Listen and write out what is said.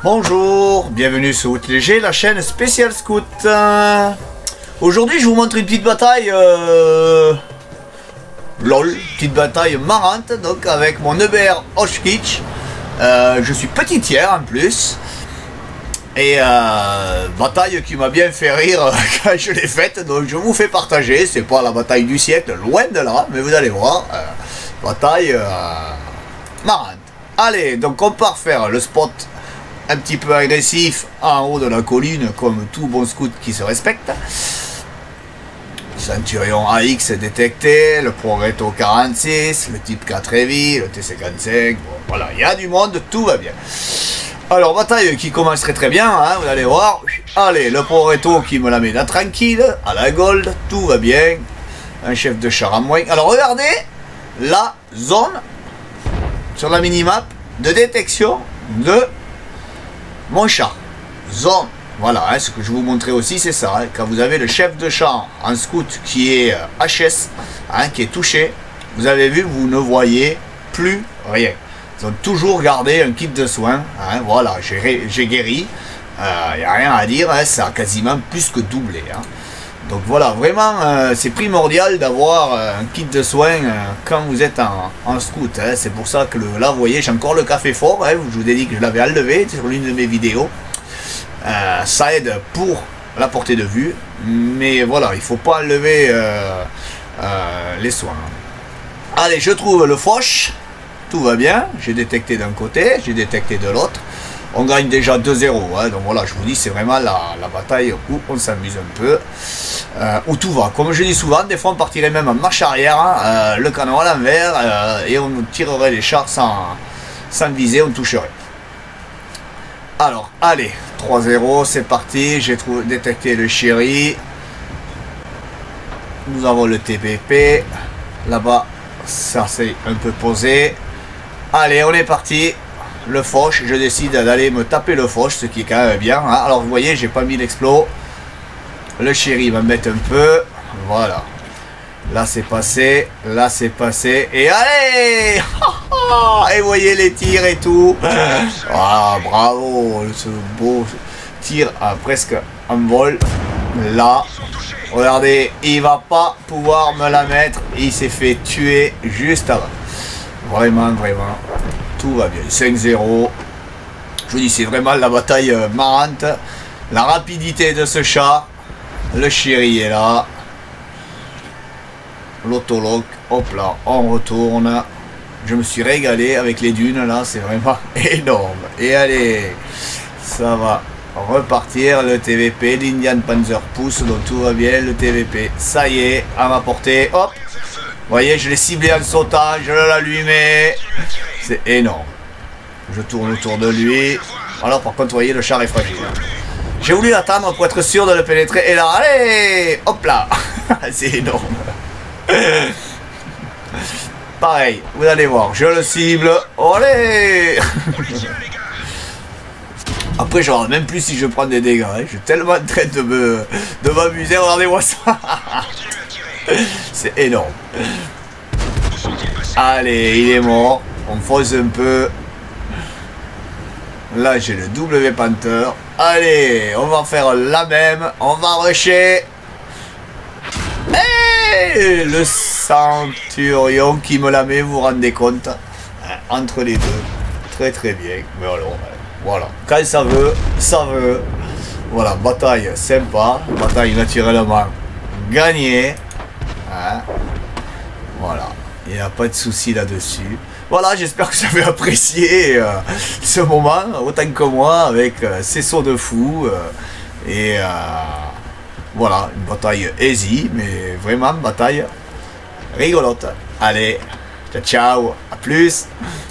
Bonjour, bienvenue sur Route Léger, la chaîne spéciale scout. Aujourd'hui je vous montre une petite bataille LOL, petite bataille marrante, donc avec mon EBR Oshkich. Je suis petit tiers en plus. Et bataille qui m'a bien fait rire quand je l'ai faite, donc je vous fais partager. C'est pas la bataille du siècle, loin de là, mais vous allez voir, bataille marrante. Allez, donc on part faire le spot un petit peu agressif en haut de la colline, comme tout bon scout qui se respecte. Centurion AX détecté, le Progretto 46, le Type 4 Heavy, le T55, bon, voilà, il y a du monde, tout va bien. Alors, bataille qui commence très bien, hein, vous allez voir. Allez, le Progretto qui me la met là tranquille, à la gold, tout va bien. Un chef de char à moins. Alors, regardez la zone sur la minimap de détection de mon char. Zone. Voilà, hein, ce que je vous montrais aussi, c'est ça. Hein, quand vous avez le chef de char en scout qui est HS, hein, qui est touché, vous avez vu, vous ne voyez plus rien. Ils ont toujours gardé un kit de soins. Hein, voilà, j'ai guéri. Il n'y a rien à dire, hein, ça a quasiment plus que doublé. Hein. Donc voilà, vraiment, c'est primordial d'avoir un kit de soins quand vous êtes en scout. Hein. C'est pour ça que là, vous voyez, j'ai encore le café fort. Hein, je vous ai dit que je l'avais enlevé sur l'une de mes vidéos. Ça aide pour la portée de vue. Mais voilà, il ne faut pas enlever les soins. Allez, je trouve le Foch. Tout va bien. J'ai détecté d'un côté, j'ai détecté de l'autre. On gagne déjà 2-0, hein, donc voilà, je vous dis, c'est vraiment la bataille où on s'amuse un peu, où tout va. Comme je dis souvent, des fois on partirait même en marche arrière, hein, le canon à l'envers, et on tirerait les chars sans viser, on toucherait. Alors, allez, 3-0, c'est parti, j'ai détecté le chéri. Nous avons le TPP, là-bas, ça c'est un peu posé. Allez, on est parti. Le Foch, je décide d'aller me taper le Foch, ce qui est quand même bien. Hein. Alors vous voyez, j'ai pas mis l'explos. Le chéri va me mettre un peu. Voilà. Là c'est passé. Là c'est passé. Et allez. Et vous voyez les tirs et tout. Ah, bravo. Ce beau tir presque en vol. Là. Regardez, il va pas pouvoir me la mettre. Il s'est fait tuer juste avant. Vraiment, vraiment. Tout va bien, 5-0. Je vous dis, c'est vraiment la bataille marrante. La rapidité de ce chat. Le chéri est là. L'autologue. Hop là, on retourne. Je me suis régalé avec les dunes là. C'est vraiment énorme. Et allez, ça va repartir. Le TVP, l'Indian Panzer pousse. Donc tout va bien. Le TVP, ça y est, à ma portée. Hop. Vous voyez, je l'ai ciblé en sautant. Je l'allumais. C'est énorme. Je tourne autour de lui. Alors par contre, vous voyez, le char est fragile. J'ai voulu l'attendre pour être sûr de le pénétrer. Et là, allez, hop là. C'est énorme. Pareil, vous allez voir. Je le cible. Allez. Après, je ne regarde même plus si je prends des dégâts. Hein. Je suis tellement en train de m'amuser. Regardez-moi ça. C'est énorme. Allez, il est mort. On fonce un peu. Là, j'ai le W Panther. Allez, on va faire la même. On va rusher. Et le Centurion qui me la met, vous vous rendez compte? Entre les deux. Très très bien. Mais alors, voilà. Quand ça veut, ça veut. Voilà, bataille sympa. Bataille naturellement gagnée. Hein? Voilà. Il n'y a pas de souci là-dessus. Voilà, j'espère que vous avez apprécié ce moment, autant que moi, avec ces sauts de fou. Voilà, une bataille easy, mais vraiment une bataille rigolote. Allez, ciao, ciao, à plus.